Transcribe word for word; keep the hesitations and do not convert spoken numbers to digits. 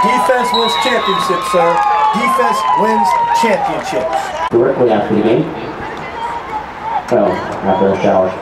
Defense wins championships, sir. Defense wins championships. Directly after the game. Oh, after a shower.